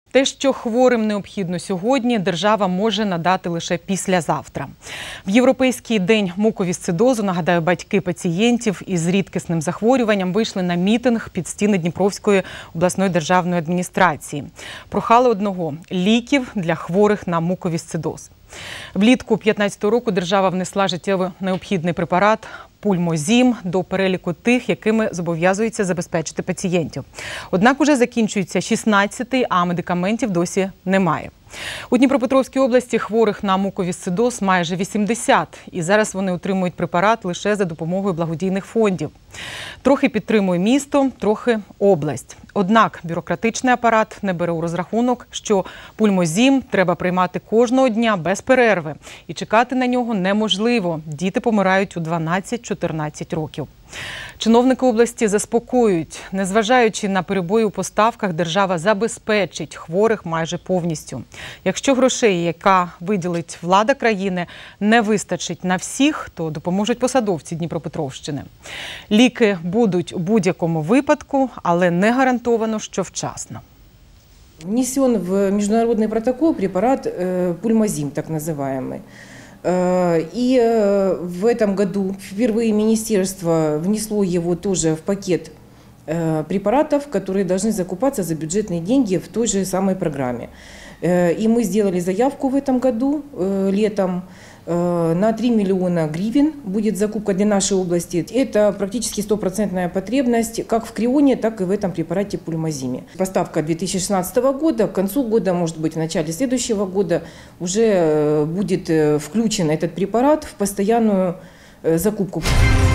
Те, що хворим необхідно сьогодні, держава може надати лише післязавтра. В Європейський день муковісцидозу, нагадаю, батьки пацієнтів із рідкісним захворюванням вийшли на мітинг під стіни Дніпровської обласної державної адміністрації. Прохали одного – ліків для хворих на муковісцидоз. Влітку 2015 року держава внесла життєво необхідний препарат Пульмозім до переліку тих, якими зобов'язується забезпечити пацієнтів. Однак уже закінчується 16-й, а медикаментів досі немає. У Дніпропетровській області хворих на муковісцидоз майже 80, і зараз вони отримують препарат лише за допомогою благодійних фондів. Трохи підтримує місто, трохи область. Однак бюрократичний апарат не бере у розрахунок, що пульмозім треба приймати кожного дня без перерви. І чекати на нього неможливо. Діти помирають у 12-14 років. Чиновники області заспокоюють. Незважаючи на перебої у поставках, держава забезпечить хворих майже повністю. Якщо грошей, яка виділить влада країни, не вистачить на всіх, то допоможуть посадовці Дніпропетровщини. Ліки будуть у будь-якому випадку, але не гарантовано, що вчасно. Внесен в международный протокол препарат Пульмозим, так называемый. И в этом году впервые министерство внесло его тоже в пакет препаратов, которые должны закупаться за бюджетные деньги в той же самой программе. И мы сделали заявку в этом году, летом, на 3 миллиона гривен будет закупка для нашей области. Это практически 100% потребность как в Крионе, так и в этом препарате Пульмозиме. Поставка 2016 года, к концу года, может быть в начале следующего года, уже будет включен этот препарат в постоянную закупку.